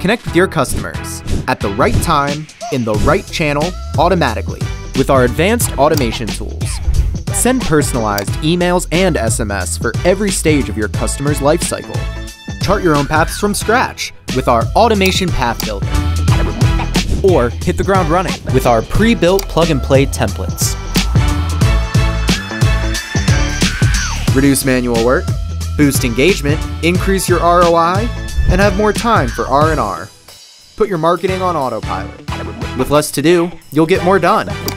Connect with your customers at the right time, in the right channel, automatically with our advanced automation tools. Send personalized emails and SMS for every stage of your customer's life cycle. Chart your own paths from scratch with our Automation Path Builder. Or hit the ground running with our pre-built plug-and-play templates. Reduce manual work, boost engagement, increase your ROI, and have more time for R&R. Put your marketing on autopilot. With less to do, you'll get more done.